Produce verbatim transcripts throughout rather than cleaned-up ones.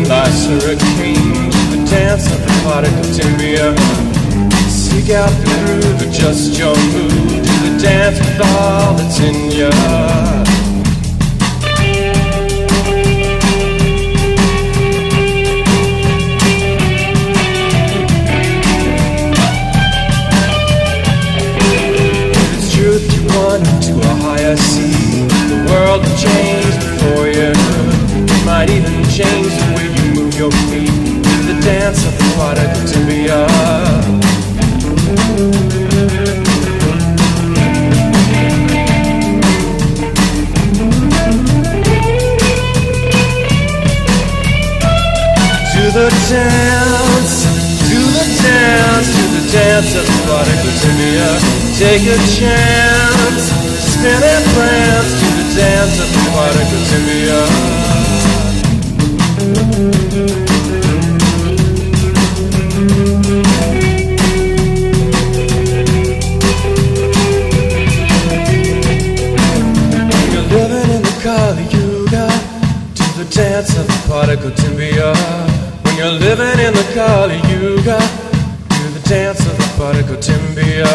life's hurricane, the dance of the Paticotimbia. Seek out the groove, adjust your mood, do the dance with all that's in ya. If it's truth you want to a higher sea, the world will change before you. It might even change the way you move your feet, do the dance of the Paticotimbia. To the dance, to the dance, to the dance of the Paticotimbia. Take a chance, spin and prance to the dance of the Paticotimbia. The dance of the Paticotimbia. When you're living in the Kali Yuga, do the dance of the Paticotimbia.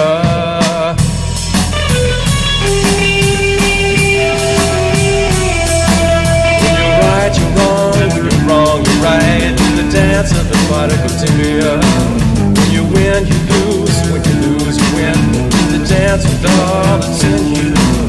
When you're right, you're wrong. When you're wrong, you're right. Do the dance of the Paticotimbia. When you win, you lose. When you lose, you win. Do the dance with all that's in you.